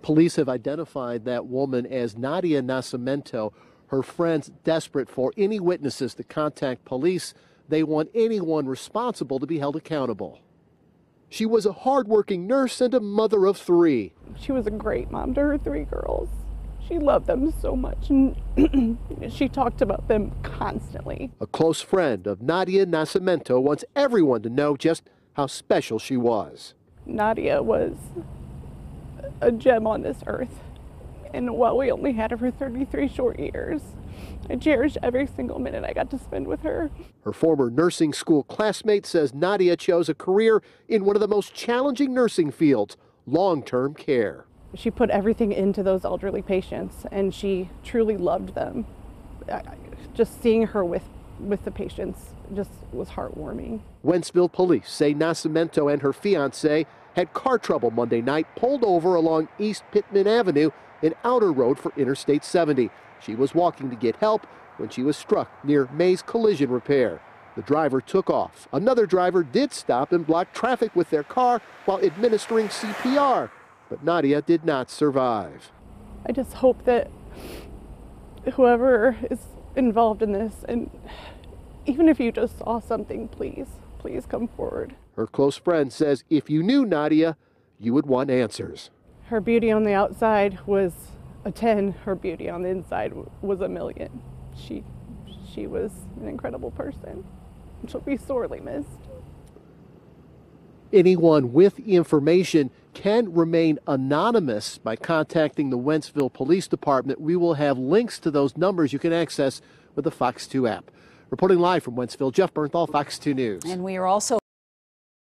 Police have identified that woman as Nadia Nascimento. Her friends desperate for any witnesses to contact police. They want anyone responsible to be held accountable. She was a hardworking nurse and a mother of 3. She was a great mom to her 3 girls. She loved them so much, and she talked about them constantly. A close friend of Nadia Nascimento wants everyone to know just how special she was. Nadia was a gem on this earth, and while we only had her for 33 short years, I cherished every single minute I got to spend with her. Her former nursing school classmate says Nadia chose a career in one of the most challenging nursing fields, long-term care. She put everything into those elderly patients, and she truly loved them. Just seeing her with the patients just was heartwarming. Wentzville police say Nascimento and her fiancé had car trouble Monday night, pulled over along East Pittman Avenue, an outer road for Interstate 70. She was walking to get help when she was struck near May's Collision Repair. The driver took off. Another driver did stop and block traffic with their car while administering CPR, but Nadia did not survive. I just hope that whoever is involved in this, and even if you just saw something, please come forward. Her close friend says if you knew Nadia, you would want answers. Her beauty on the outside was a 10. Her beauty on the inside was a million. She was an incredible person. She'll be sorely missed. Anyone with information can remain anonymous by contacting the Wentzville Police Department. We will have links to those numbers you can access with the Fox 2 app. Reporting live from Wentzville, Jeff Bernthal, Fox 2 News. And we are also